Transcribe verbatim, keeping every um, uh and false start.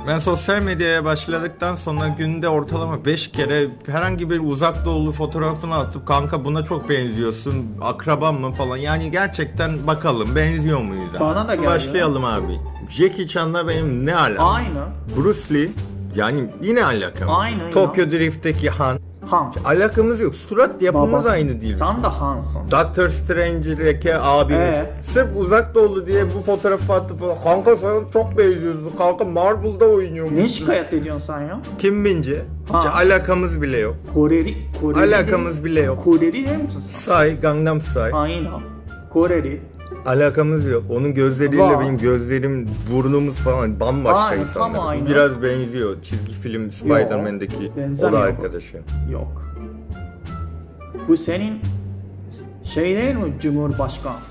Ben sosyal medyaya başladıktan sonra günde ortalama beş kere herhangi bir uzak doğulu fotoğrafını atıp kanka buna çok benziyorsun, akraban mı falan. Yani gerçekten bakalım benziyor muyuz abi? Bana da geliyor. Başlayalım abi. Jackie Chan'la benim ne alakam? Aynı. Bruce Lee yani yine alakam. Aynı. Tokyo Drift'teki Han. Han. Alakamız yok. Surat yapımız Babası. aynı değil. Sen de Han'sın. Doctor Strange'deki abimiz. Ee? Sırf uzak doğulu diye bu fotoğrafı atıp kanka sen çok benziyorsun. Kanka Marvel'da oynuyormuş. Ne şikayet ediyorsun sen ya? Kim Mince? Ha. Hiç alakamız bile yok. Koreli. Koreli Alakamız bile yok. Koreli değil misin sen? Say, Gangnam Style. Aynen. Koreli. Alakamız yok. Onun gözleriyle Var. benim gözlerim, burnumuz falan bambaşka Aynen, insanlar. tam aynı. Biraz benziyor. Çizgi film Spider-Man'deki o da benzemiyor bu. arkadaşı. Yok. Bu senin şey değil mi Cumhurbaşkanı?